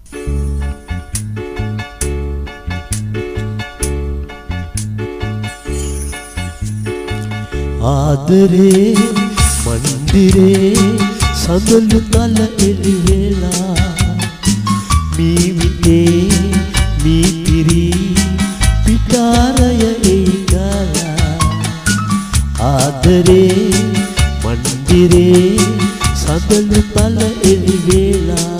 ආදරේ මන්දිරේ සඳලු තල එළි වෙලා මීවිතේ මීතිරි පිටාරය ඒගලා ආදරේ මන්දිරේ සඳලු තල එළි වෙලා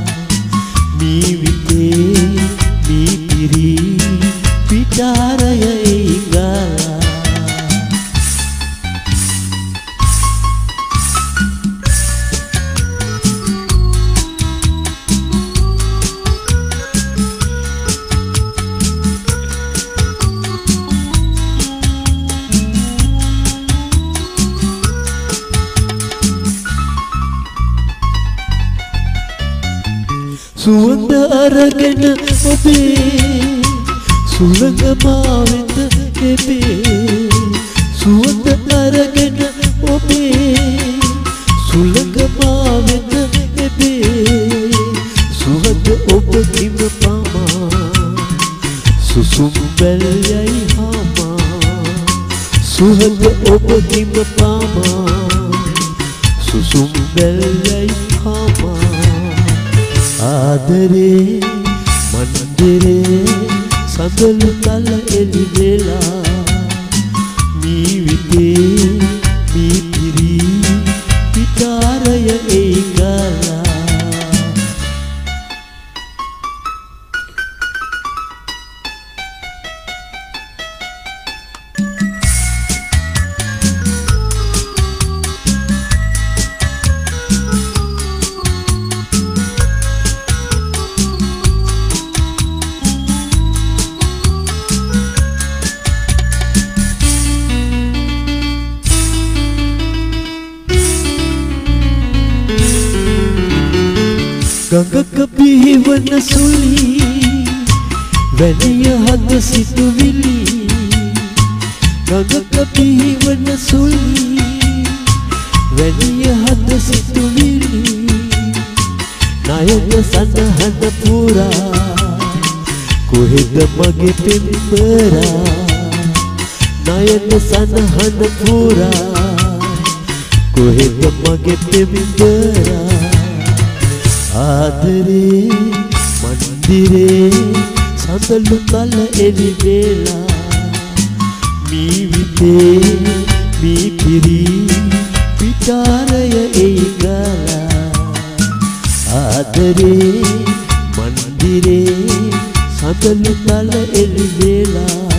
මීවිතේ මීතිරි පිටාරය ඒගලා සුවඳ අරගෙන ඔබේ සුළඟ මා වෙත එබේ සුවඳ අරගෙන ඔබේ සුළඟ මා වෙත එබේ සුවඳ ඔබ කිම පමා සුසුම් බැල්යයි හමා සුවඳ ඔබ කිම පමා සුසුම් බැල්යයි හමා ආදරේ මන්දිරේ සඳලු තල එළි වෙලා මීවිතේ මීතිරි පිටාරය ඒගලා ගඟක පිහිවන සුලි වැනිය හද සිතුවිලි ගඟක පිහිවන සුලි වැනිය හද සිතුවිලි නයන සඳහන පුරා කොහෙද මගේ පෙම්බරා නයන සඳහන පුරා කොහෙද මගේ පෙම්බරා ආදරේ මන්දිරේ සඳලු තල එළි වෙලා මීවිතේ මීතිරි පිටාරය ඒගලා ආදරේ මන්දිරේ සඳලු තල එළි වෙලා